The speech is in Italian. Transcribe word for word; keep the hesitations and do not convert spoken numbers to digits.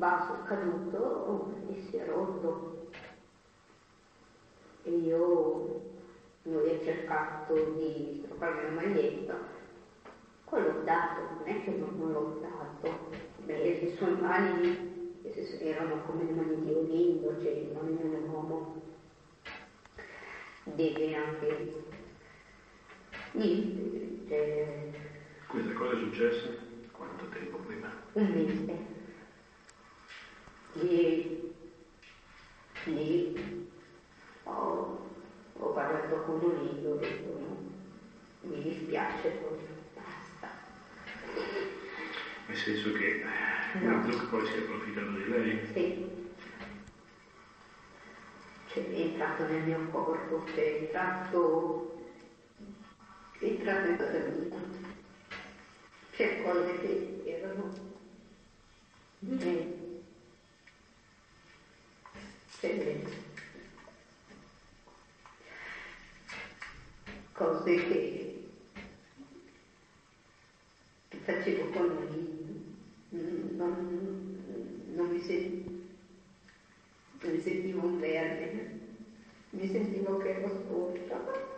vaso caduto e si è rotto. E io, lui ha cercato di stropparmi la maglietta, poi l'ho dato, non è che non, non l'ho dato. Beh, le sue mani erano come le mani di Olindo, cioè le mani di un uomo. Deve anche niente, cioè... Questa cosa è successa quanto tempo prima? Un mese. Lì, lì ho, ho parlato con Olindo, ho detto no, mi dispiace, poi basta. Nel senso che no. Zuc poi si è approfittato di lei? Sì. Cioè, è entrato nel mio corpo, cioè, è entrato, è entrato in casa mia. C'è cose che erano miei. C'è cose che, che facevo con lui, non, non mi sentivo. Mi sentivo un verme, mi sentivo che ero sporca.